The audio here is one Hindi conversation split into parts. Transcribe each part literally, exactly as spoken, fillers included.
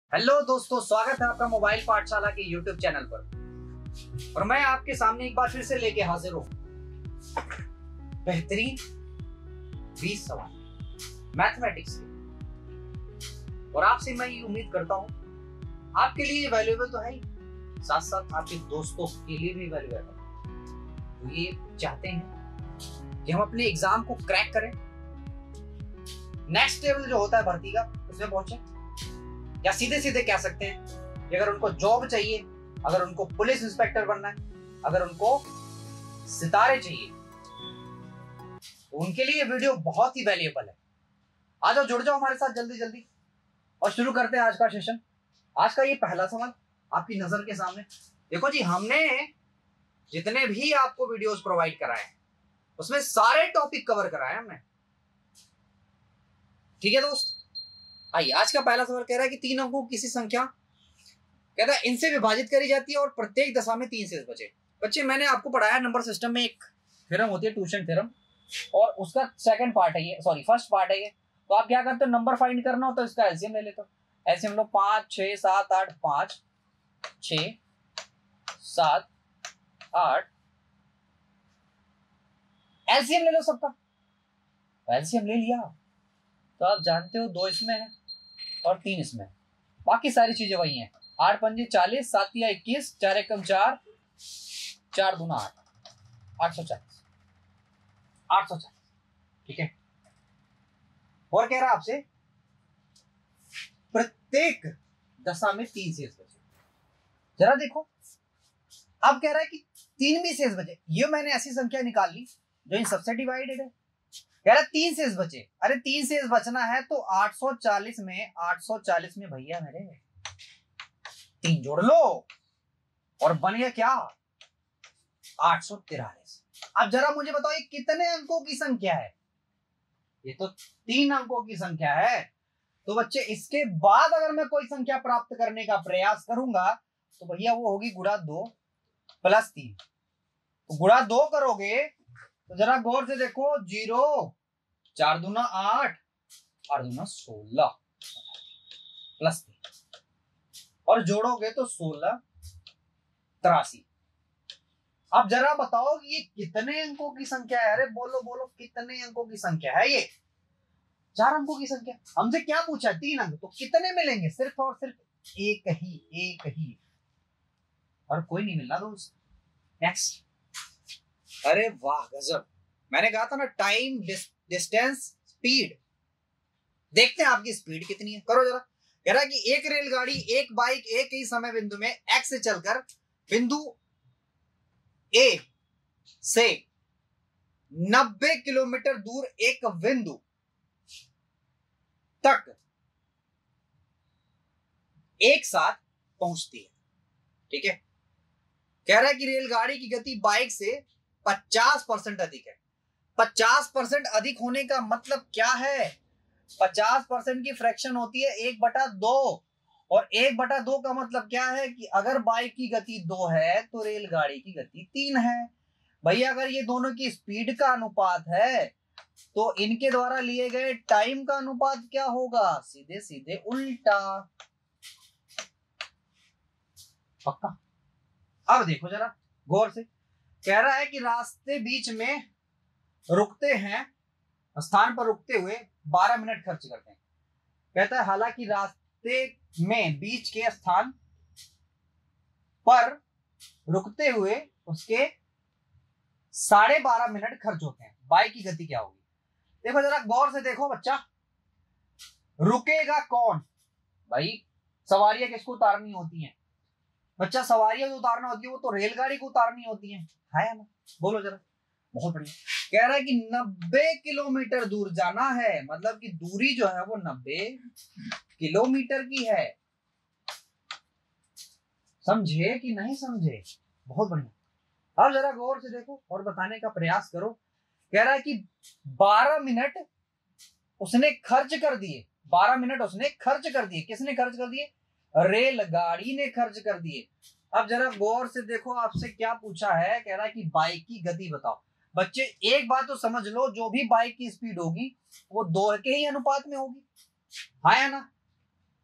हेलो दोस्तों, स्वागत है आपका मोबाइल पाठशाला के यूट्यूब चैनल पर। और मैं आपके सामने एक बार फिर से लेके हाजिर हूं बेहतरीन बीस सवाल मैथमेटिक्स के। और आपसे मैं ये उम्मीद करता हूं आपके लिए वैल्यूएबल तो है ही, साथ साथ आपके दोस्तों के लिए भी वैल्यूएबल है। तो ये चाहते हैं कि हम अपने एग्जाम को क्रैक करें, नेक्स्ट लेवल जो होता है भर्ती का उसमें पहुंचे, या सीधे सीधे कह सकते हैं कि अगर उनको जॉब चाहिए, अगर उनको पुलिस इंस्पेक्टर बनना है, अगर उनको सितारे चाहिए, तो उनके लिए वीडियो बहुत ही वैल्यूएबल है। आ जाओ, जुड़ जाओ हमारे साथ जल्दी जल्दी और शुरू करते हैं आज का सेशन। आज का ये पहला सवाल आपकी नजर के सामने देखो जी। हमने जितने भी आपको वीडियोस प्रोवाइड कराए हैं उसमें सारे टॉपिक कवर कराए हमने, ठीक है दोस्त। आइए, आज का पहला सवाल कह रहा है कि तीन अंकों की किसी संख्या कहता है इनसे विभाजित करी जाती है और प्रत्येक दशा में तीन शेष बचे। बच्चे, मैंने आपको पढ़ाया नंबर सिस्टम में एक थ्योरम होती है, ट्यूशन थ्योरम, और उसका सेकंड पार्ट है ये, सॉरी फर्स्ट पार्ट है ये। तो आप क्या करते हो, नंबर फाइंड करना हो तो इसका एलसीएम ले लेते हो। एलसीएम लो, पांच छह सात आठ, पांच छह सात आठ, एलसीएम ले लो सबका। एलसीएम ले लिया तो आप जानते हो दो इसमें है और तीन इसमें, बाकी सारी चीजें वही हैं। आठ पंजे चालीस, सात या इक्कीस, चार एकम चार, चार दूना आठ, आठ सौ चालीस, आठ सौ चालीस, ठीक है। और कह रहा है आपसे प्रत्येक दशा में तीन शेष बचे। जरा देखो, अब कह रहा है कि तीन भी शेष बचे। ये मैंने ऐसी संख्या निकाल ली जो इन सबसे डिवाइडेड है। कह रहा तीन शेष बचे। अरे तीन शेष बचना है तो आठ सौ चालीस में, आठ सौ चालीस में भैया मेरे तीन जोड़ लो और बन गया क्या, आठ सौ तिरालीस। अब जरा मुझे बताओ ये कितने अंकों की संख्या है? ये तो तीन अंकों की संख्या है। तो बच्चे, इसके बाद अगर मैं कोई संख्या प्राप्त करने का प्रयास करूंगा तो भैया वो होगी गुणा दो प्लस तीन। तो गुणा दो करोगे तो जरा गौर से देखो, जीरो, चार दूना आठ, आठ दूना सोलह प्लस तीन, और जोड़ोगे तो सोलह तिरासी। अब जरा बताओ कि ये कितने अंकों की संख्या है? अरे बोलो बोलो, कितने अंकों की संख्या है ये? चार अंकों की संख्या। हमसे क्या पूछा? तीन अंक। तो कितने मिलेंगे? सिर्फ और सिर्फ एक ही, एक ही, और कोई नहीं मिलना दोस्त। नेक्स्ट। अरे वाह, गजब। मैंने कहा था ना, टाइम, डिस्टेंस, स्पीड। देखते हैं आपकी स्पीड कितनी है। करो जरा। कह रहा है कि एक रेलगाड़ी, एक बाइक एक ही समय बिंदु में एक्स से चलकर बिंदु ए से नब्बे किलोमीटर दूर एक बिंदु तक एक साथ पहुंचती है, ठीक है। कह रहा है कि रेलगाड़ी की गति बाइक से पचास परसेंट अधिक है। पचास परसेंट अधिक होने का मतलब क्या है? पचास परसेंट की फ्रैक्शन होती है एक बटा दो, और एक बटा दो का मतलब क्या है कि अगर बाइक की गति दो है तो रेलगाड़ी की गति तीन है। भैया, अगर ये दोनों की स्पीड का अनुपात है तो इनके द्वारा लिए गए टाइम का अनुपात क्या होगा? सीधे सीधे उल्टा। पक्का? अब देखो जरा गौर से। कह रहा है कि रास्ते बीच में रुकते हैं, स्थान पर रुकते हुए बारह मिनट खर्च करते हैं। कहता है हालांकि रास्ते में बीच के स्थान पर रुकते हुए उसके साढ़े बारह मिनट खर्च होते हैं। बाइक की गति क्या होगी? देखो जरा गौर से देखो बच्चा, रुकेगा कौन? भाई, सवारियां किसको उतारनी होती हैं? बच्चा, सवारियां जो उतारना होती है वो तो रेलगाड़ी को उतारनी होती है, है ना? बोलो जरा। बहुत बढ़िया। कह रहा है कि नब्बे किलोमीटर दूर जाना है, मतलब कि दूरी जो है वो नब्बे किलोमीटर की है। समझे कि नहीं समझे? बहुत बढ़िया। अब जरा गौर से देखो और बताने का प्रयास करो। कह रहा है कि बारह मिनट उसने खर्च कर दिए। बारह मिनट उसने खर्च कर दिए। किसने खर्च कर दिए? रेलगाड़ी ने खर्च कर दिए। अब जरा गौर से देखो, आपसे क्या पूछा है? कह रहा है कि बाइक की गति बताओ। बच्चे, एक बात तो समझ लो, जो भी बाइक की स्पीड होगी वो दो के ही अनुपात में होगी, हाँ या ना?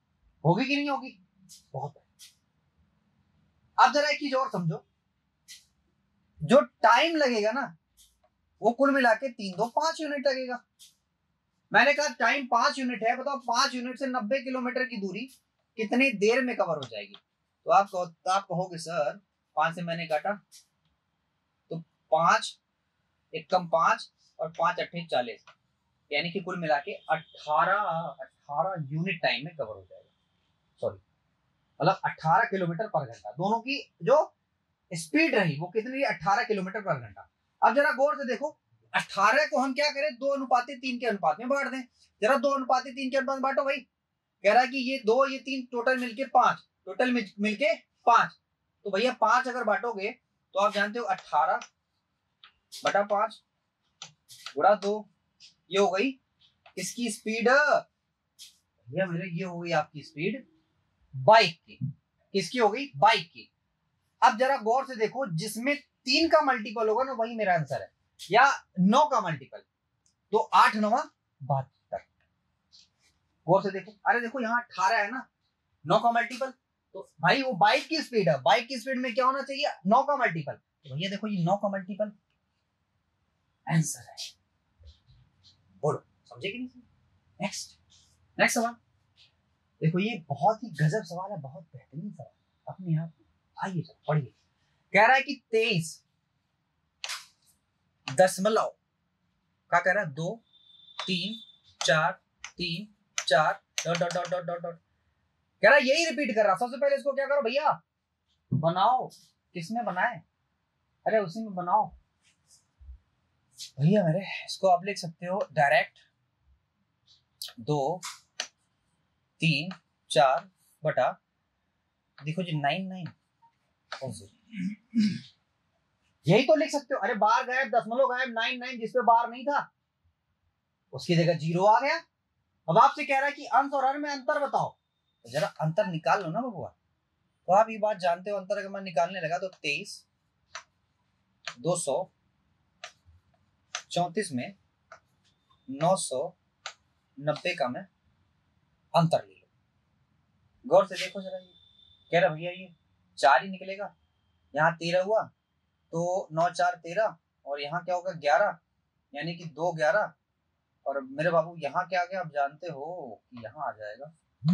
होगी कि नहीं होगी? बहुत है। अब जरा एक चीज और समझो, जो टाइम लगेगा ना वो कुल मिला के तीन दो पांच यूनिट लगेगा। मैंने कहा टाइम पांच यूनिट है, बताओ पांच यूनिट से नब्बे किलोमीटर की दूरी कितनी देर में कवर हो जाएगी? तो आप कहो, तो आप कहोगे सर पांच से मैंने काटा तो पांच एक कम पांच और पांच अट्ठे चालीस, यानी कि कुल मिला के अट्ठारह अट्ठारह यूनिट टाइम में कवर हो जाएगा। सॉरी, मतलब अट्ठारह किलोमीटर पर घंटा। दोनों की जो स्पीड रही वो कितनी? अट्ठारह किलोमीटर पर घंटा। अब जरा गौर से देखो, अट्ठारह को हम क्या करें? दो अनुपाते तीन के अनुपात में बांट दें। जरा दो अनुपाते तीन के अनुपात में बांटो भाई। कह रहा है कि ये दो ये तीन टोटल मिलके पांच, टोटल मिलके पांच। तो भैया पांच अगर बांटोगे तो आप जानते हो अट्ठारह बटा पांच गुणा दो, ये हो गई इसकी स्पीड। भैया मेरे ये हो गई आपकी स्पीड बाइक की। किसकी हो गई? बाइक की। अब जरा गौर से देखो, जिसमें तीन का मल्टीपल होगा ना वही मेरा आंसर है, या नौ का मल्टीपल, तो आठ नवा बहत्तर। गौर से देखो, अरे देखो यहाँ अठारह है ना, नौ का मल्टीपल, तो भाई वो बाइक की स्पीड है, बाइक की स्पीड में क्या होना चाहिए? नौ का मल्टीपल। तो भैया देखो ये नौ का मल्टीपल आंसर है। बोलो समझे कि नहीं? नेक्स्ट नेक्स्ट सवाल देखो, ये बहुत ही गजब सवाल है, बहुत बेहतरीन सवाल अपने आप। आइए चलो पढ़िए। कह रहा है कि तेईस दशमलव क्या कह रहा है? दो तीन चार तीन चार dot dot dot dot dot dot कह रहा है, यही रिपीट कर रहा। सबसे पहले इसको क्या करो भैया, बनाओ। किसमें बनाए? अरे उसी में बनाओ भैया मेरे। इसको आप लिख सकते हो डायरेक्ट, दो तीन चार बटा, देखो जी नाइन नाइन, यही तो लिख सकते हो। अरे बार गायब, दशमलव गायब, नाइन नाइन जिसपे बार नहीं था उसकी जगह जीरो आ गया। अब आपसे कह रहा है कि अंश और हर में अंतर बताओ, तो जरा अंतर निकाल लो ना बबुआ। तो आप ये बात जानते हो, अंतर अगर मैं निकालने लगा तो तेईस दो सौ चौतीस में नौ सौ नब्बे का मैं अंतर ले लो। गौर से देखो जरा, ये कह रहा भैया ये चार ही निकलेगा, यहाँ तेरह हुआ तो नौ चार तेरह, और यहाँ क्या होगा? ग्यारह, यानी कि दो ग्यारह, और मेरे बाबू यहाँ क्या आ गया? आप जानते हो कि यहाँ आ जाएगा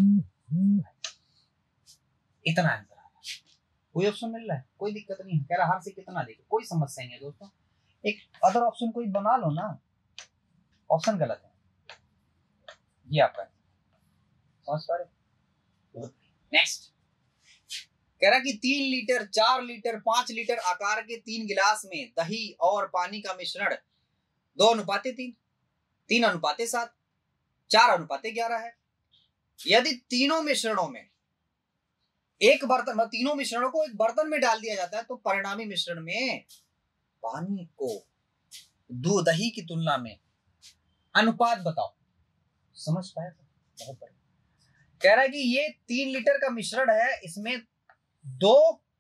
इतना आंसर आ रहा। कोई ऑप्शन मिल रहा है? कोई दिक्कत नहीं है। कह रहा हर से कितना देखे, कोई समस्या नहीं है दोस्तों। एक अदर ऑप्शन कोई बना लो ना, ऑप्शन गलत है ये आपका, समझ पा रहे? नेक्स्ट कह रहा कि तीन लीटर चार लीटर पांच लीटर आकार के तीन गिलास में दही और पानी का मिश्रण दो अनुपाते तीन, तीन अनुपाते सात, चार अनुपाते ग्यारह है। यदि तीनों मिश्रणों में एक बर्तन, मतलब तीनों मिश्रणों को एक बर्तन में डाल दिया जाता है तो परिणामी मिश्रण में पानी को दो दही की तुलना में अनुपात बताओ। समझ पाए? बहुत बढ़िया। कह रहा है कि ये तीन लीटर का मिश्रण है, इसमें दो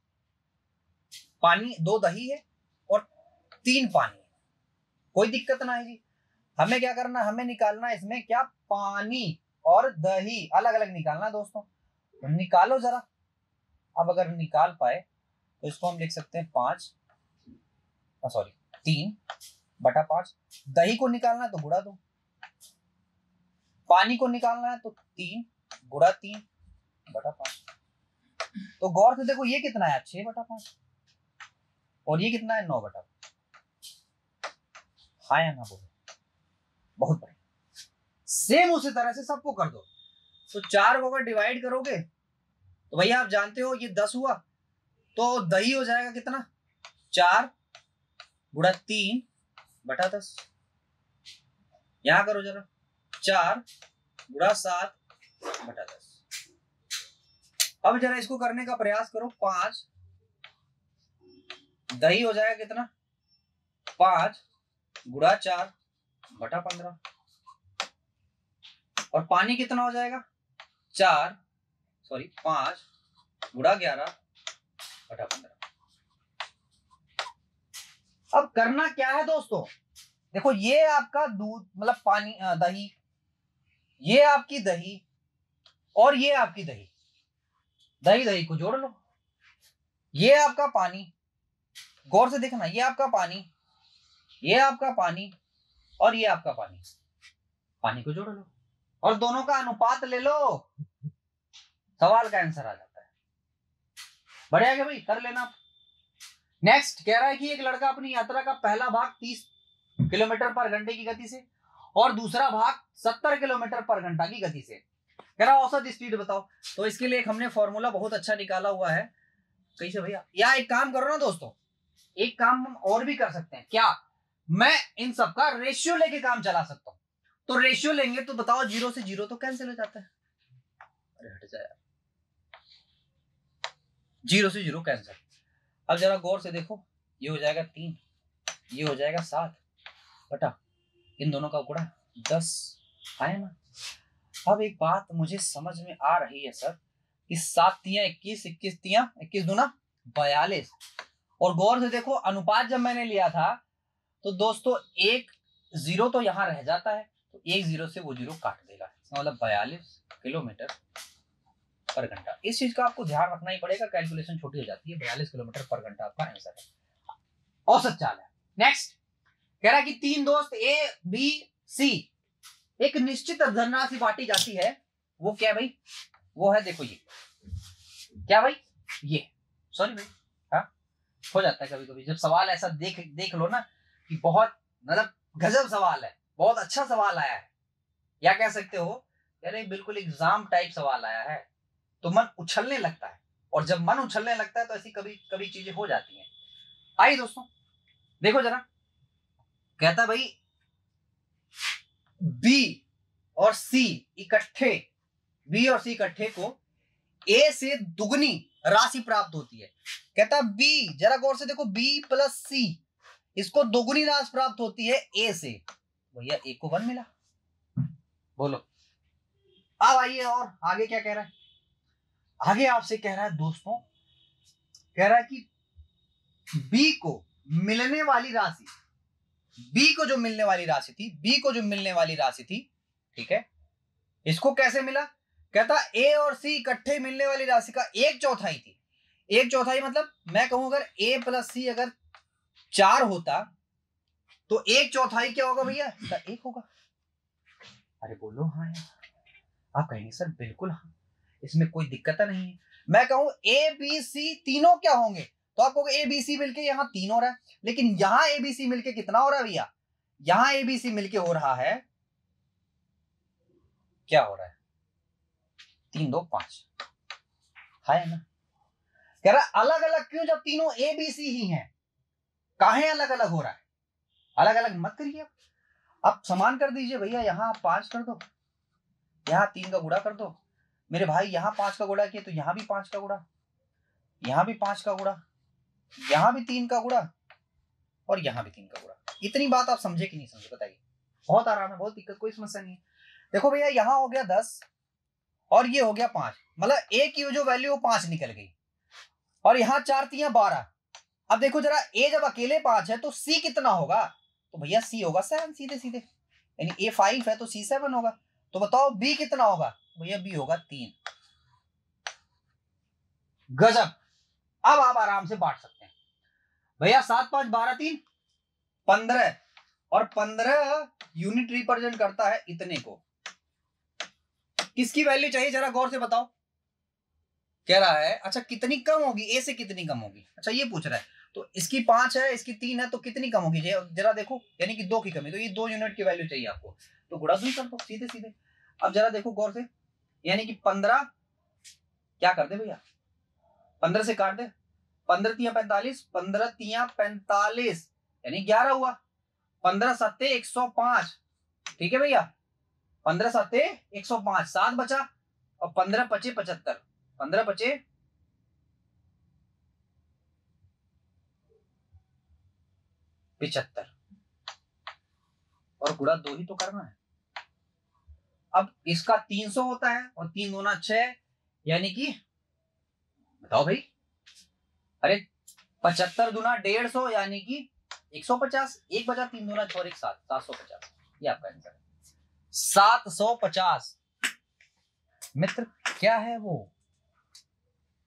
पानी दो दही है और तीन पानी है। कोई दिक्कत ना है जी। हमें क्या करना? हमें निकालना है इसमें क्या? पानी और दही अलग अलग निकालना है दोस्तों। तो निकालो जरा। अब अगर निकाल पाए तो इसको हम लिख सकते हैं पांच, सॉरी तीन बटा पांच। दही को निकालना है तो गुणा दो, पानी को निकालना है तो तीन गुणा तीन बटा पांच। तो गौर से देखो, ये कितना है? छह बटा पांच, और ये कितना है? नौ बटा पांच। हाँ या ना बोलो? बहुत बढ़िया। सेम उसी तरह से सबको कर दो। तो चार को अगर डिवाइड करोगे तो भैया आप जानते हो ये दस हुआ, तो दही हो जाएगा कितना? चार गुणा तीन बटा दस। यहां करो जरा, चार गुणा सात बटा दस। अब जरा इसको करने का प्रयास करो। पांच दही हो जाएगा कितना? पांच गुणा चार बटा पंद्रह, और पानी कितना हो जाएगा? चार सॉरी पांच गुणा ग्यारह बटा पंद्रह। अब करना क्या है दोस्तों? देखो ये आपका दूध मतलब पानी दही, ये आपकी दही और ये आपकी दही। दही दही को जोड़ लो, ये आपका पानी, गौर से देखना, ये आपका पानी, ये आपका पानी और ये आपका पानी, पानी को जोड़ लो और दोनों का अनुपात ले लो, सवाल का आंसर आ जाता है। बढ़िया क्या भाई, कर लेना। नेक्स्ट कह रहा है कि एक लड़का अपनी यात्रा का पहला भाग तीस किलोमीटर पर घंटे की गति से और दूसरा भाग सत्तर किलोमीटर पर घंटा की गति से, कह रहा औसत स्पीड बताओ। तो इसके लिए एक हमने फॉर्मूला बहुत अच्छा निकाला हुआ है। कैसे भैया, या एक काम करो ना दोस्तों, एक काम हम और भी कर सकते हैं, क्या मैं इन सबका रेशियो लेके काम चला सकता हूं। तो रेशियो लेंगे तो बताओ, जीरो से जीरो तो कैंसिल हो जाता है, अरे हट जाए, जीरो से जीरो कैंसिल। अब जरा गौर से देखो, ये हो जाएगा तीन, ये हो जाएगा सात बटा इन दोनों का गुणा दस, आया ना। अब एक बात मुझे समझ में आ रही है सर, कि सात तिया इक्कीस, इक्कीस तिया इक्कीस दूना बयालीस, और गौर से देखो अनुपात जब मैंने लिया था तो दोस्तों एक जीरो तो यहां रह जाता है, तो एक जीरो से वो जीरो काट देगा, मतलब बयालीस किलोमीटर पर घंटा। इस चीज का आपको ध्यान रखना ही पड़ेगा, कैलकुलेशन छोटी हो जाती है। बयालीस किलोमीटर पर घंटा आपका आंसर है, औसत चाल है। नेक्स्ट कह रहा है कि तीन दोस्त ए बी सी एक निश्चित धनराशि बांटी जाती है, वो क्या भाई, वो है देखो ये क्या भाई, ये सॉरी भाई, हाँ हो जाता है कभी कभी जब सवाल ऐसा देख देख लो ना कि बहुत मतलब गजब सवाल है, बहुत अच्छा सवाल आया है, या कह सकते हो यार बिल्कुल एग्जाम टाइप सवाल आया है, तो मन उछलने लगता है, और जब मन उछलने लगता है तो ऐसी कभी कभी चीजें हो जाती हैं। आइए दोस्तों देखो जरा, कहता भाई बी और सी इकट्ठे, बी और सी इकट्ठे को ए से दुगनी राशि प्राप्त होती है। कहता बी, जरा गौर से देखो, बी प्लस सी इसको दोगुनी राशि प्राप्त होती है ए से, भैया ए को वन मिला। बोलो अब आइए और आगे क्या कह रहा है, आगे आपसे कह रहा है दोस्तों, कह रहा है कि बी को मिलने वाली राशि, बी को जो मिलने वाली राशि थी, बी को जो मिलने वाली राशि थी, ठीक है, इसको कैसे मिला। कहता ए और सी इकट्ठे मिलने वाली राशि का एक चौथाई थी। एक चौथाई मतलब मैं कहूं अगर ए प्लस सी अगर चार होता तो एक चौथाई क्या होगा भैया, एक होगा। अरे बोलो हाँ यार, आप कहेंगे सर बिल्कुल हाँ, इसमें कोई दिक्कत नहीं है। मैं कहूं ए बी सी तीनों क्या होंगे, तो आप कहोगे ए बी सी मिलके यहाँ तीन हो रहा है, लेकिन यहां ए बी सी मिलके कितना हो रहा है भैया, यहां ए बी सी मिलके हो रहा है, क्या हो रहा है, तीन दो पांच, है ना। कह रहा अलग अलग क्यों, जब तीनों ए बी सी ही हैं, काहे अलग अलग हो रहा है, अलग अलग मत करिए, आप समान कर दीजिए भैया, यहां आप पांच कर दो, यहां तीन का गुणा कर दो, मेरे भाई यहां पांच का गुणा किया तो यहां भी पांच का गुणा, यहां भी पांच का गुणा, यहां भी तीन का गुणा और यहां भी तीन का गुणा। इतनी बात आप समझे कि नहीं समझे बताइए, बहुत आराम है, बहुत दिक्कत, कोई समस्या नहीं है। देखो भैया यहां हो गया दस और ये हो गया पांच, मतलब ए की जो वैल्यू वो पांच निकल गई, और यहां चार तिया बारह। अब देखो जरा, ए जब अकेले पांच है तो सी कितना होगा, तो भैया सी होगा सेवन, सीधे सीधे, यानी ए फाइव है तो सी सेवन होगा। तो बताओ बी कितना होगा, भैया बी होगा तीन। गजब, अब आप आराम से बांट सकते हैं भैया, सात पांच बारह तीन पंद्रह, और पंद्रह यूनिट रिप्रेजेंट करता है इतने को। किसकी वैल्यू चाहिए जरा गौर से बताओ, कह रहा है अच्छा कितनी कम होगी, ए से कितनी कम होगी, अच्छा ये पूछ रहा है। तो इसकी पांच है, इसकी तीन है, तो कितनी कम होगी जरा देखो, यानी कि दो की कमी, तो ये दो यूनिट की वैल्यू चाहिए आपको, तो गुणा दो कर दो सीधे सीधे। अब जरा देखो गौर से, यानी कि पंद्रह क्या कर दे भैया, पंद्रह से काट दे, पंद्रह तिया पैंतालीस, पंद्रह तिया पैंतालीस यानी ग्यारह हुआ, पंद्रह सत्ते एक सौ पांच, ठीक है भैया, पंद्रह सत्ते एक सौ पांच, सात बचा, और पंद्रह पचे पचहत्तर, पंद्रह पचे पिछहत्तर, और गुणा दो ही तो करना है। अब इसका तीन सौ होता है और तीन गुना छह, यानी कि बताओ भाई, अरे पचहत्तर दुना डेढ़ सौ यानी कि एक सौ पचास, एक बचा तीन दुना छह एक सात, सात सौ पचास, ये आपका आंसर है, सात सौ पचास। मित्र क्या है वो,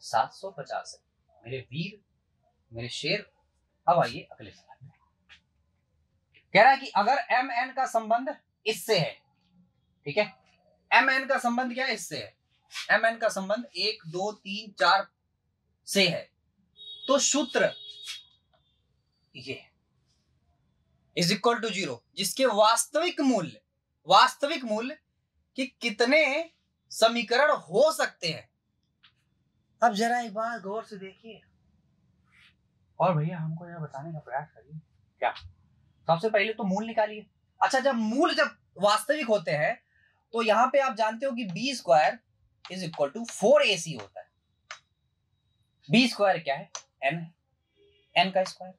सात सौ पचास है। मेरे वीर, मेरे शेर, अब आइए अगले सवाल में। कह रहा है कि अगर एम एन का संबंध इससे है, ठीक है, एम एन का संबंध क्या है, इससे है, एम एन का संबंध एक दो तीन चार से है, तो सूत्र ये इज इक्वल टू जीरो, जिसके वास्तविक मूल्य, वास्तविक मूल्य कि कितने समीकरण हो सकते हैं। अब जरा एक बार गौर से देखिए और भैया हमको यह बताने का प्रयास करिए। क्या, सबसे पहले तो मूल निकालिए। अच्छा, जब मूल जब वास्तविक होते हैं तो यहां पे आप जानते हो कि B square is equal to four A C होता है। बी स्क्वायर क्या है, एन है, एन का स्क्वायर।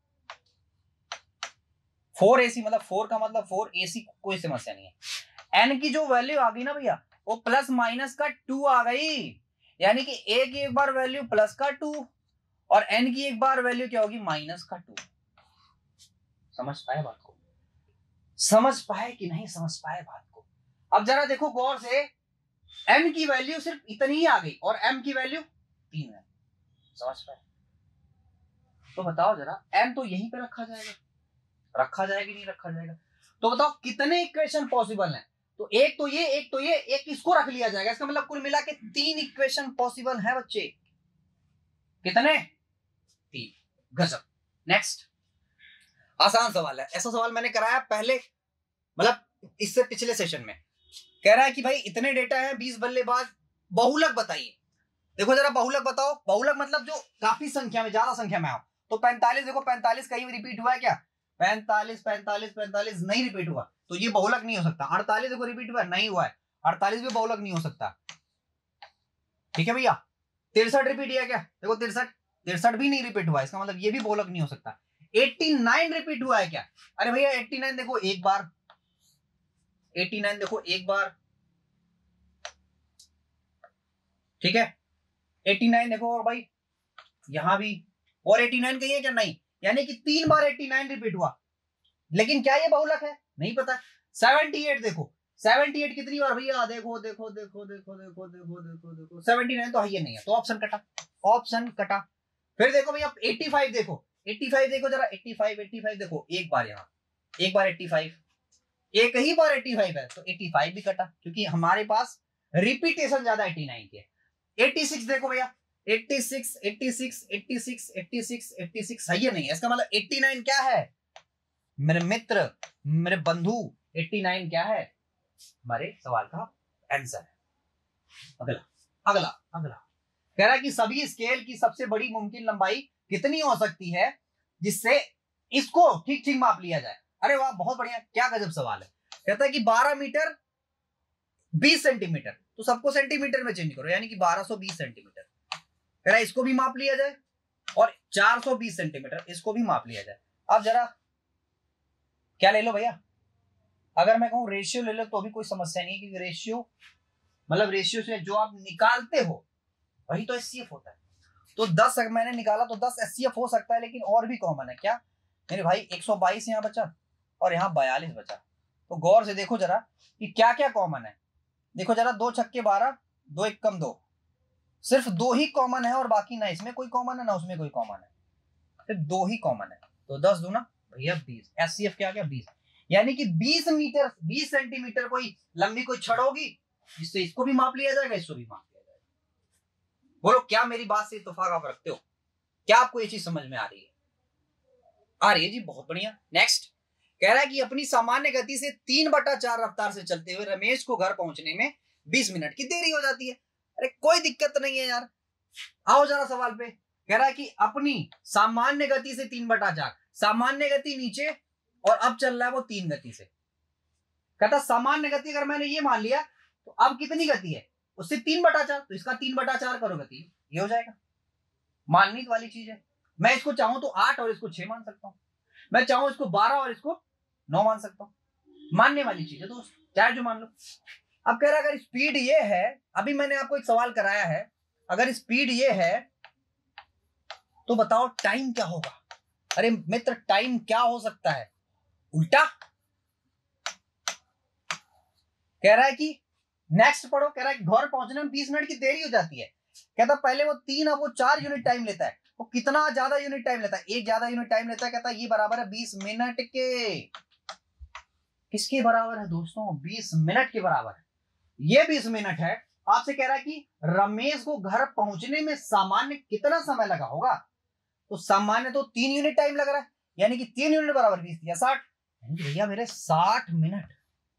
फोर ए सी मतलब फोर का मतलब फोर, ए सी कोई समस्या नहीं है। एन की जो वैल्यू आ गई ना भैया, वो प्लस माइनस का टू आ गई, यानी कि ए की एक बार वैल्यू प्लस का टू और एन की एक बार वैल्यू क्या होगी, माइनस का टू। समझ पाए बात को, समझ पाए कि नहीं समझ पाए बात को। अब जरा देखो गौर से, एन की वैल्यू सिर्फ इतनी ही आ गई और एम की वैल्यू तीन है। समझ पाए? तो बताओ जरा, एन तो यहीं पे रखा जाएगा, रखा जाएगा नहीं रखा जाएगा, तो बताओ कितने इक्वेशन पॉसिबल हैं। तो एक तो ये, एक तो ये, एक इसको रख लिया जाएगा। इसका मतलब कुल मिला के तीन इक्वेशन पॉसिबल है बच्चे। कितने? तीन। गजब। नेक्स्ट, आसान सवाल है। ऐसा सवाल मैंने कराया पहले, मतलब इससे पिछले सेशन में। कह रहा है कि भाई इतने डेटा है, बीस बल्लेबाज, बहुलक बताइए। देखो जरा बहुलक बताओ। बहुलक मतलब जो काफी संख्या में, ज्यादा संख्या में आओ। तो पैंतालीस, देखो पैंतालीस कहीं रिपीट हुआ है क्या? पैंतालीस पैंतालीस पैंतालीस नहीं रिपीट हुआ, तो ये बहुलक नहीं हो सकता। अड़तालीस देखो रिपीट हुआ, नहीं हुआ है, अड़तालीस भी बहुलक नहीं हो सकता। ठीक है भैया। तिरसठ रिपीट किया क्या? देखो तिरसठ, तिरसठ भी नहीं रिपीट हुआ, इसका मतलब ये भी बहुलक नहीं हो सकता। नवासी रिपीट हुआ है क्या? अरे भैया नवासी देखो एक बार, नवासी देखो एक बार, ठीक है, नवासी देखो, और भाई यहां भी, और नवासी कही है क्या? नहीं, यानी कि तीन बार नवासी रिपीट हुआ। लेकिन क्या ये बहुलक है? नहीं पता। अठहत्तर देखो, अठहत्तर कितनी बार भैया? देखो देखो देखो देखो देखो देखो देखो देखो उन्यासी तो है ये नहीं है, तो ऑप्शन कटा, ऑप्शन कटा। फिर देखो भैया पचासी देखो, पचासी देखो जरा, पचासी पचासी देखो एक बार, यहाँ एक बार पचासी, एक ही बार पचासी है, तो पचासी भी कटा, क्योंकि हमारे पास रिपीटेशन ज्यादा नवासी की है। छियासी देखो भैया, छियासी छियासी छियासी छियासी छियासी सही है नहीं है, इसका मतलब नवासी क्या है मेरे मित्र, मेरे बंधु? नवासी क्या है? हमारे सवाल का आंसर है। अगला अगला अगला कह रहा है कि सभी स्केल की सबसे बड़ी मुमकिन लंबाई कितनी हो सकती है जिससे इसको ठीक ठीक माप लिया जाए। अरे वाह, बहुत बढ़िया, क्या गजब सवाल है। कहता है कि बारह मीटर बीस सेंटीमीटर, तो सबको सेंटीमीटर में चेंज करो, यानी कि बारह सौ बीस सेंटीमीटर। कह रहा है इसको भी माप लिया जाए और चार सौ बीस सेंटीमीटर इसको भी माप लिया जाए। अब जरा क्या ले लो भैया, अगर मैं कहूं रेशियो ले लो तो भी कोई समस्या नहीं है, क्योंकि रेशियो मतलब रेशियो से जो आप निकालते हो वही तो एचसीएफ होता है। तो दस मैंने निकाला तो दस एचसीएफ हो सकता है, लेकिन और भी कॉमन है क्या मेरे भाई? एक सौ बाईस यहाँ बचा और यहाँ बयालीस बचा। तो गौर से देखो जरा कि क्या क्या कॉमन है। देखो जरा, दो छक्के बारह, दो एक कम दो, सिर्फ दो ही कॉमन है और बाकी ना इसमें कोई कॉमन है ना उसमें कोई कॉमन है, सिर्फ दो ही कॉमन है। तो दस दूना भैया बीस, एचसीएफ क्या क्या बीस, यानी कि बीस मीटर बीस सेंटीमीटर कोई लंबी कोई छड़ होगी जिससे इसको भी माप लिया जाएगा, इसको भी माप लिया जाएगा। बोलो क्या मेरी बात से इत्तेफाक आप रखते हो? क्या आपको ये चीज समझ में आ रही है? आ रही है जी, बहुत बढ़िया। नेक्स्ट कह रहा है कि अपनी सामान्य गति से तीन बटा चार रफ्तार से चलते हुए रमेश को घर पहुंचने में बीस मिनट की देरी हो जाती है। अरे कोई दिक्कत नहीं है यार, आओ जरा सवाल पे। कह रहा है कि अपनी सामान्य गति से तीन बटा चार, सामान्य गति नीचे और अब चल रहा है वो तीन गति से। कहता सामान्य गति अगर मैंने ये मान लिया तो अब कितनी गति है उससे तीन बटा चार, तो इसका तीन बटा चार करो गति, ये हो जाएगा। मानने वाली चीज है। मैं इसको चाहूं तो आठ और इसको छह मान सकता हूं, मैं चाहूं इसको बारह और इसको नौ मान सकता हूं। मानने वाली चीज है दोस्त, चाहे जो मान लो। अब कह रहा है अगर स्पीड ये है, अभी मैंने आपको एक सवाल कराया है, अगर स्पीड ये है तो बताओ टाइम क्या होगा? अरे मित्र, टाइम क्या हो सकता है? उल्टा। कह रहा है कि नेक्स्ट पढ़ो। कह रहा है घर पहुंचने में बीस मिनट की देरी हो जाती है। कहता पहले वो तीन अब वो चार यूनिट टाइम लेता है, वो कितना ज्यादा यूनिट टाइम लेता है, एक ज्यादा यूनिट टाइम लेता है। कहता है ये बराबर है बीस मिनट के। किसके बराबर है दोस्तों? बीस मिनट के बराबर है। ये बीस मिनट है। आपसे कह रहा है कि रमेश को घर पहुंचने में सामान्य कितना समय लगा होगा? तो सामान्य तो तीन यूनिट टाइम लग रहा है, यानी कि तीन यूनिट बराबर बीस या साठ, भैया मेरे साठ मिनट।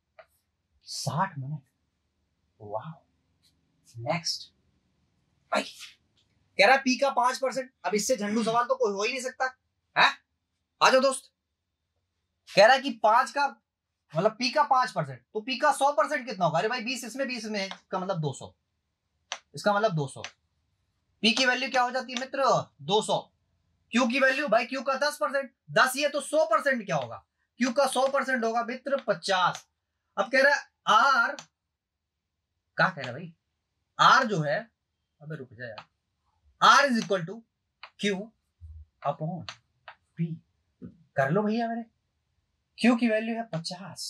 साठ मिनट। वाह। नेक्स्ट भाई कह रहा है पी का पांच परसेंट। अब इससे झंडू सवाल तो कोई हो ही नहीं सकता है। आ जाओ दोस्त। कह रहा है कि पांच का मतलब पी का पांच परसेंट, तो पी का सौ परसेंट कितना होगा? अरे भाई बीस इसमें बीस में का मतलब दो सौ, इसका मतलब दो सौ। पी की वैल्यू क्या हो जाती है मित्र? दो सौ। क्यू की वैल्यू भाई क्यू का दस परसेंट, दस ये तो सौ परसेंट क्या होगा? क्यू का सौ परसेंट होगा मित्र पचास। अब कह रहा है आर, क्या कह रहा है भाई? आर जो है, अबे रुक जा यार, R is equal to Q upon P. कर लो भैया मेरे। क्यू की वैल्यू है पचास,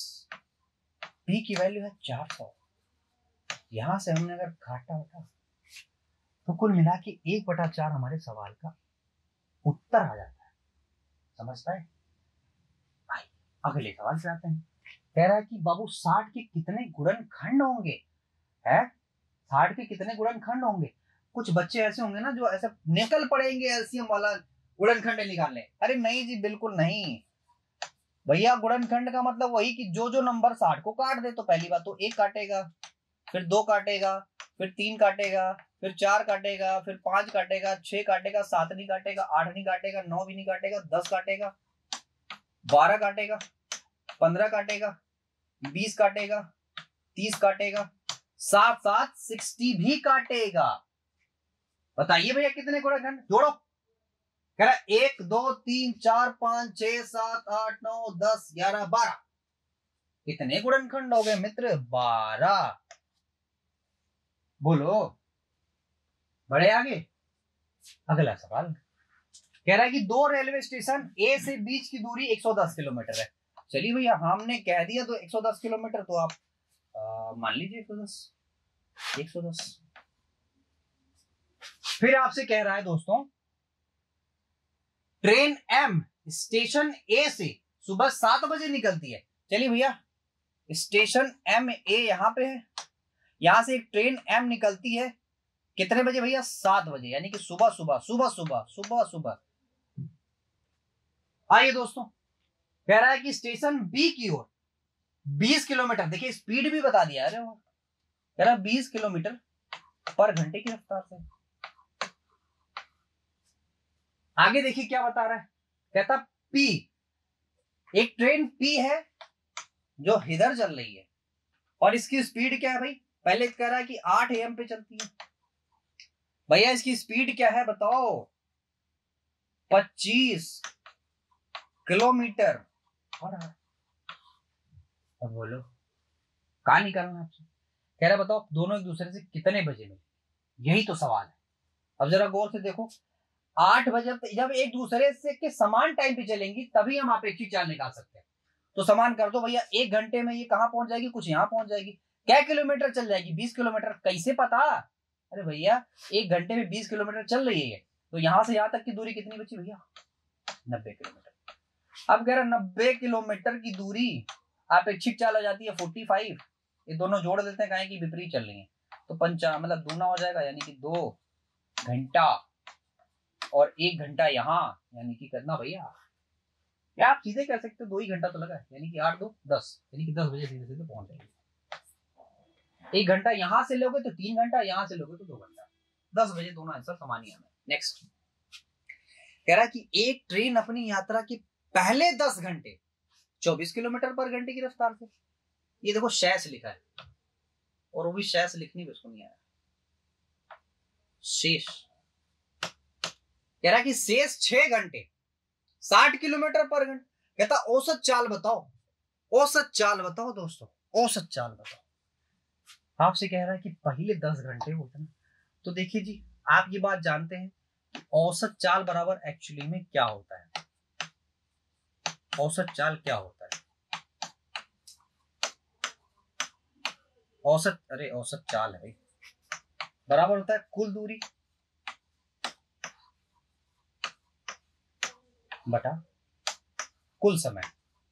पी की वैल्यू है चार सौ। यहां से हमने अगर काटा होता तो कुल मिला के एक बटा चार हमारे सवाल का उत्तर आ जाता है। समझता है भाई? अगले सवाल से आते हैं। कह रहा है कि बाबू साठ के कितने गुणनखंड होंगे? है साठ के कितने गुणनखंड होंगे? कुछ बच्चे ऐसे होंगे ना जो ऐसे निकल पड़ेंगे एलसीएम वाला गुणनखंड निकालने। अरे नहीं जी, बिल्कुल नहीं भैया। गुणनखंड का मतलब वही कि जो जो नंबर साठ को काट दे, तो पहली बात तो एक काटेगा, फिर दो काटेगा, फिर तीन काटेगा, फिर चार काटेगा, फिर पांच काटेगा, छह काटेगा, सात नहीं काटेगा, आठ नहीं काटेगा, नौ भी नहीं काटेगा, दस काटेगा, बारह काटेगा, पंद्रह काटेगा, बीस काटेगा, तीस काटेगा, सात सात सिक्सटी भी काटेगा। बताइए भैया कितने गुणनखंड? जोड़ो। कह रहा है एक दो तीन चार पांच छह सात आठ नौ दस ग्यारह बारह। कितने गुणनखंड हो गए मित्र? बारह। बोलो। बड़े आगे। अगला सवाल कह रहा है कि दो रेलवे स्टेशन ए से बीच की दूरी एक सौ दस किलोमीटर है। चलिए भैया हमने कह दिया तो एक सौ दस किलोमीटर, तो आप मान लीजिए एक सौ दस। एक सौ दस। फिर आपसे कह रहा है दोस्तों, ट्रेन एम स्टेशन ए से सुबह सात बजे निकलती है। चलिए भैया स्टेशन एम ए यहां पे है, यहां से एक ट्रेन एम निकलती है कितने बजे भैया? सात बजे, यानी कि सुबह सुबह सुबह सुबह सुबह सुबह। आइए दोस्तों, कह रहा है कि स्टेशन बी की ओर बीस किलोमीटर, देखिए स्पीड भी बता दिया। अरे वो कह रहा है बीस किलोमीटर पर घंटे की रफ्तार से। आगे देखिए क्या बता रहा है। कहता पी, एक ट्रेन पी है जो इधर चल रही है, और इसकी स्पीड क्या है भाई? पहले कह रहा है कि आठ एम पे चलती है। भैया इसकी स्पीड क्या है बताओ? पच्चीस किलोमीटर पर आवर। अब बोलो कहां निकालना आपसे? कह रहा बताओ दोनों एक दूसरे से कितने बजे मिले, यही तो सवाल है। अब जरा गौर से देखो, आठ बजे जब एक दूसरे से के समान टाइम पे चलेंगी तभी हम अपेक्षित चाल निकाल सकते हैं। तो समान कर दो भैया, एक घंटे में ये कहां पहुंच जाएगी? कुछ यहां पहुंच जाएगी। क्या किलोमीटर चल जाएगी? बीस किलोमीटर। कैसे पता? अरे भैया एक घंटे में बीस किलोमीटर चल रही है, तो यहां से यहां तक की दूरी कितनी बची भैया? नब्बे किलोमीटर। अब कह रहा नब्बे किलोमीटर की दूरी अपेक्षित चाल हो जाती है फोर्टी फाइव। ये दोनों जोड़ देते हैं, कहें कि विपरीत चल रही है, तो पंचा मतलब दूना हो जाएगा, यानी कि दो घंटा और एक घंटा यहाँ, यानी कि कितना भैया? या आप सीधे कह सकते हो दो ही घंटा तो लगा है, यानी कि आठ दो दस, यानी कि दस बजे सीधे सीधे पहुंच जाएगी। एक घंटा यहां से लोगे तो तीन घंटा, यहां से लोगे तो दो घंटा। दस बजे दोनों आंसर समान ही आना। नेक्स्ट कह रहा कि एक ट्रेन अपनी यात्रा के पहले दस घंटे चौबीस किलोमीटर पर घंटे की रफ्तार से, ये देखो शेष लिखा है, और वो भी शेष लिखनी भी उसको नहीं आया। शेष कह रहा कि शेष छह घंटे साठ किलोमीटर पर घंटे। कहता औसत चाल बताओ, औसत चाल बताओ दोस्तों, औसत चाल बताओ। आपसे कह रहा है कि पहले दस घंटे होते ना, तो देखिए जी आप ये बात जानते हैं कि औसत चाल बराबर एक्चुअली में क्या होता है? औसत चाल क्या होता है? औसत, अरे औसत चाल है भाई, बराबर होता है कुल दूरी बटा कुल समय।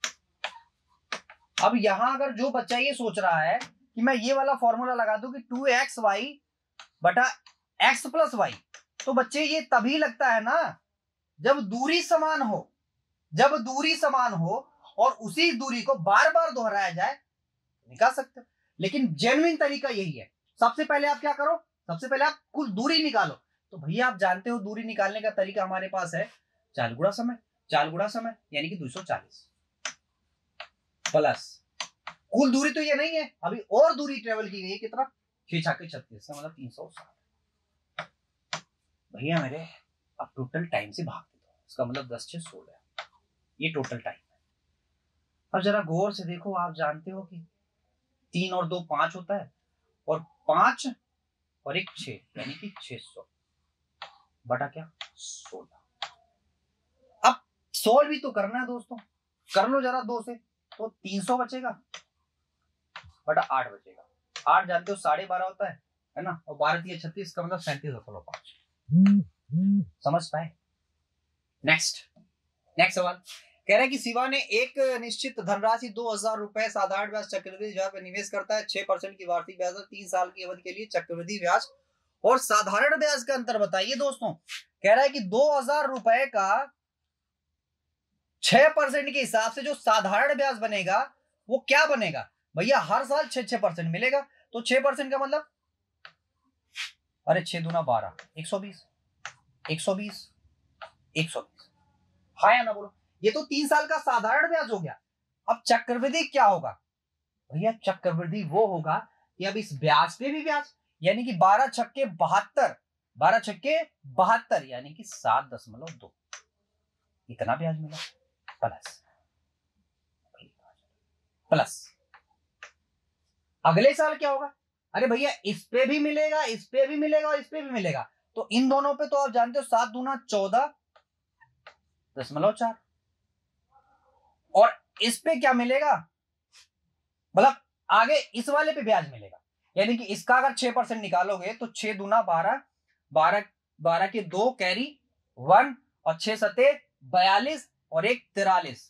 अब यहां अगर जो बच्चा ये सोच रहा है कि मैं ये वाला फॉर्मूला लगा दूं कि टू एक्स वाई बटा एक्स प्लस वाई, तो बच्चे ये तभी लगता है ना जब दूरी समान हो। जब दूरी समान हो और उसी दूरी को बार बार दोहराया जाए निकाल सकते हो। लेकिन जेन्युइन तरीका यही है। सबसे पहले आप क्या करो, सबसे पहले आप कुल दूरी निकालो। तो भैया आप जानते हो दूरी निकालने का तरीका हमारे पास है चार गुणा समय। चार गुणा समय यानी कि दो सौ चालीस प्लस कुल दूरी तो ये नहीं है, अभी और दूरी ट्रेवल की गई है कितना, छह छक्के छत्तीस, मतलब तीन सौ साठ। भैया मेरे अब टोटल टाइम से भाग दे दो, इसका मतलब दस छह सोलह, ये टोटल टाइम है। अब जरा गौर से देखो, आप जानते हो कि तीन और दो पांच होता है, और पांच और एक छह यानी कि छह सौ बटा क्या सोलह। अब सोल्व भी तो करना है दोस्तों, कर लो जरा दो से, तो तीन सौ बचेगा बटा आठ बचेगा। आठ जानते हो साढ़े बारह होता है है ना, और बारह तीन छत्तीस का मतलब सैंतीस दशमलव पांच। समझ पाए? नेक्स्ट नेक्स्ट सवाल कह रहा है कि शिवा ने एक निश्चित धनराशि दो हजार रुपए साधारण ब्याज चक्रवृद्धि ब्याज पर निवेश करता है। छह परसेंट की वार्षिक ब्याज तीन साल की अवधि के लिए चक्रवृद्धि ब्याज और साधारण ब्याज का अंतर बताइए दोस्तों। कह रहा है कि दो हजार रुपए का छह परसेंट के हिसाब से जो साधारण ब्याज बनेगा वो क्या बनेगा भैया, हर साल छह छह परसेंट मिलेगा। तो छह परसेंट का मतलब, अरे छह दूना बारह, एक सौ बीस, एक सौ बीस, एक सौ बीस, हाँ या ना बोलो। ये तो तीन साल का साधारण ब्याज हो गया। अब चक्रवृद्धि क्या होगा भैया, चक्रवृद्धि वो होगा कि अब इस ब्याज पे भी ब्याज, यानी कि बारह छक्के बहत्तर, बारह छक्के बहत्तर यानी कि सात दशमलव दो, इतना ब्याज मिला प्लस प्लस। अगले साल क्या होगा, अरे भैया इस पे भी मिलेगा, इस पे भी मिलेगा और इस पे भी मिलेगा, तो इन दोनों पे तो आप जानते हो सात दूना चौदह दशमलव चार, और इस पे क्या मिलेगा, मतलब आगे इस वाले पे ब्याज मिलेगा। यानी कि इसका अगर छह परसेंट निकालोगे तो छह दूना बारह, बारह बारह के दो कैरी वन, और छह सते बयालीस, और एक तिरालीस,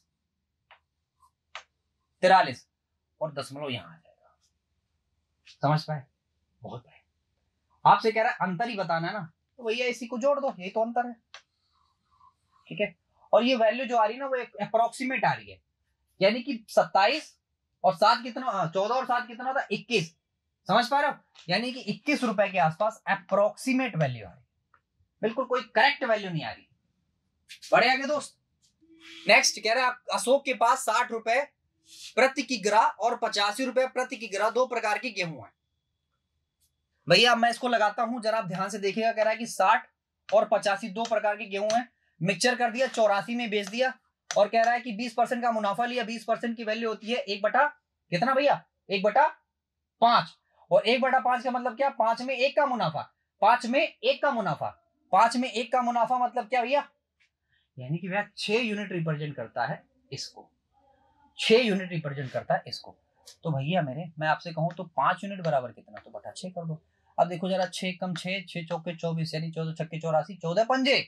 तिरालीस और दशमलव यहां आ जाएगा। समझ पाए? बहुत है। आपसे कह रहा है अंतर ही बताना है ना, तो भैया इसी को जोड़ दो, यही तो अंतर है। ठीक है, और ये वैल्यू जो आ रही है ना वो एक अप्रोक्सीमेट आ रही है, यानी कि सत्ताईस और सात कितना, चौदह और सात कितना होता है इक्कीस। समझ पा रहे हो? यानी कि इक्कीस रुपए के आसपास अप्रोक्सीमेट वैल्यू आ रही, बिल्कुल कोई करेक्ट वैल्यू नहीं आ रही। बढ़े आगे दोस्त। नेक्स्ट कह रहा है अशोक के पास साठ रुपए प्रति किग्रा और पचासी रुपए प्रति किग्रा दो प्रकार की गेहूं है। भैया मैं इसको लगाता हूं, जरा आप ध्यान से देखिएगा। कह रहा है कि साठ और पचासी दो प्रकार के गेहूं है, मिक्सचर कर दिया, चौरासी में बेच दिया, और कह रहा है कि बीस परसेंट का मुनाफा लिया। बीस परसेंट की वैल्यू होती है एक बटा कितना भैया, एक बटा पांच, और एक बटा पांच का मतलब क्या, पांच में एक का मुनाफा, पांच में एक का मुनाफा, पांच में एक का मुनाफा मतलब क्या भैया, यानी कि भैया छह यूनिट रिप्रेजेंट करता है इसको, छह यूनिट रिप्रेजेंट करता है इसको। तो भैया मेरे मैं आपसे कहूं तो पांच यूनिट बराबर कितना, तो बटा छह कर दो। अब देखो जरा, छह कम छह, छह चौके चौबीस, यानी चौदह छक्के चौरासी, चौदह पंजे।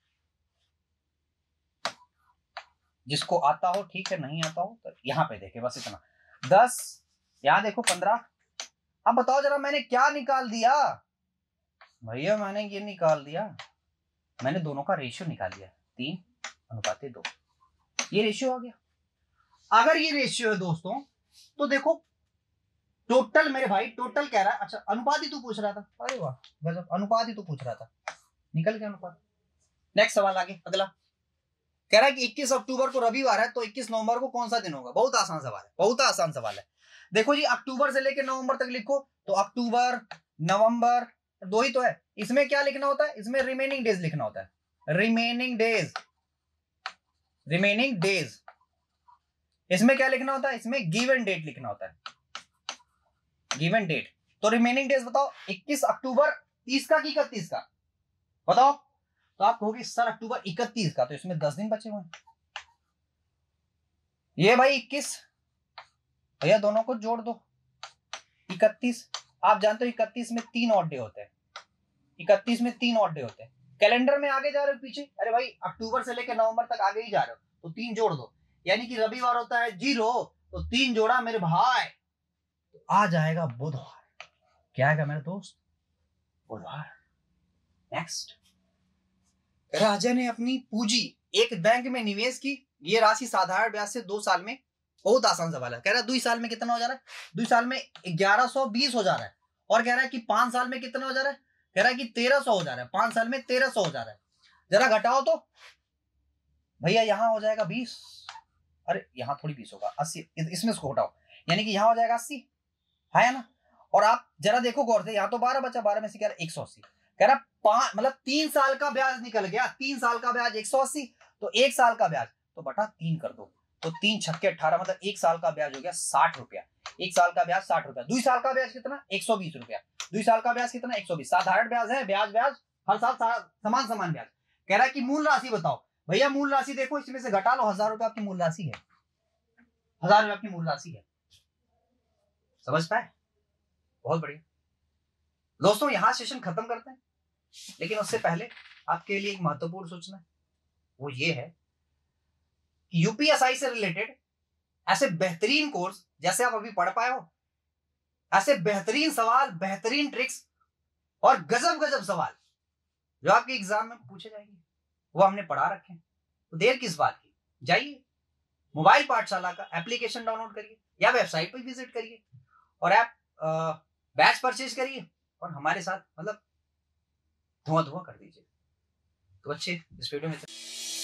जिसको आता हो ठीक है, नहीं आता हो तो यहाँ पे देखे बस इतना। दस, यहाँ देखो पंद्रह। अब बताओ जरा मैंने क्या निकाल दिया भैया, मैंने ये निकाल दिया, मैंने दोनों का रेशियो निकाल दिया, तीन अनुपात दो, ये रेशियो आ गया। अगर ये रेशियो है दोस्तों तो देखो टोटल मेरे भाई, टोटल कह रहा है, अच्छा अनुपात ही तू पूछ रहा था, अरे वाह गजब, अनुपात ही तू पूछ रहा था, निकल गया अनुपात। नेक्स्ट सवाल आगे अगला कह रहा है कि इक्कीस अक्टूबर को रविवार है, तो इक्कीस नवंबर को कौन सा दिन होगा। बहुत आसान सवाल है, बहुत आसान सवाल है। देखो जी अक्टूबर से लेकर नवंबर तक लिखो, तो अक्टूबर नवंबर दो ही तो है। इसमें क्या लिखना होता है, इसमें रिमेनिंग डेज लिखना होता है, रिमेनिंग डेज, रिमेनिंग डेज। इसमें क्या लिखना होता है, इसमें गिवन डेट लिखना होता है, गिवन डेट। तो रिमेनिंग डेज बताओ, इक्कीस अक्टूबर, तीस का कि इकतीस का बताओ। तो आप कहोगे सर अक्टूबर इकतीस का, तो इसमें दस दिन बचे हुए हैं। ये भाई इक्कीस, भैया दोनों को जोड़ दो, इकतीस। आप जानते हो इकतीस में तीन ऑड डे होते हैं, इकतीस में तीन ऑड डे होते हैं, कैलेंडर में आगे जा रहे हो पीछे, अरे भाई अक्टूबर से लेकर नवंबर तक आगे ही जा रहे हो, तो तीन जोड़ दो, यानी कि रविवार होता है जीरो, तो तीन जोड़ा मेरे भाई, तो आ जाएगा बुधवार। क्या आएगा मेरे दोस्त? बुधवार। नेक्स्ट, अजय ने अपनी पूंजी एक बैंक में निवेश की, ये राशि साधारण ब्याज से दो साल में, बहुत आसान सवाल है। कह रहा है दो साल में कितना हो जा रहा है, दो साल में ग्यारह सौ बीस हो जा रहा है, और कह रहा है कि पांच साल में कितना हो जा रहा है, कह रहा है कि तेरह सौ हो जा रहा है, पांच साल में तेरह सौ हो जा रहा है। जरा घटाओ तो भैया, यहां हो जाएगा बीस, अरे यहां थोड़ी बीस होगा, अस्सी, इसमें इसको घटाओ, यानी कि यहां हो जाएगा अस्सी, है ना। और आप जरा देखो गौर से, यहां तो बारह बचा, बारह में से कह रहा एक सौ अस्सी, कह रहा पांच मतलब तीन साल का ब्याज निकल गया, तीन साल का ब्याज एक सौ अस्सी, तो एक साल का ब्याज तो बटा तीन कर दो, तो तीन छक्के अठारह, मतलब एक साल का ब्याज हो गया साठ रुपया, एक साल का ब्याज साठ रुपया। दो साल का ब्याज कितना, एक सौ बीस रुपया, दो साल का ब्याज कितना, एक सौ बीस। साधारण ब्याज है, ब्याज ब्याज हर साल समान समान ब्याज। कह रहा है कि मूल राशि बताओ, भैया मूल राशि देखो, इसमें से घटा लो, हजार रुपया आपकी मूल राशि है, हजार रुपया आपकी मूल राशि है, समझ पाए? बहुत बढ़िया दोस्तों, यहां सेशन खत्म करते हैं, लेकिन उससे पहले आपके लिए एक महत्वपूर्ण सूचना है, वो ये है कि यूपीएसआई से रिलेटेड ऐसे बेहतरीन कोर्स जैसे आप अभी पढ़ पाए हो, ऐसे बेहतरीन सवाल, बेहतरीन ट्रिक्स और गजब गजब सवाल जो आपके एग्जाम में पूछे जाएंगे, वो हमने पढ़ा रखे हैं। तो देर किस बात की, जाइए मोबाइल पाठशाला का एप्लीकेशन डाउनलोड करिए या वेबसाइट पर विजिट करिए और ऐप बैच परचेज करिए और हमारे साथ मतलब धुआं धुआं कर दीजिए। तो अच्छे इस वीडियो में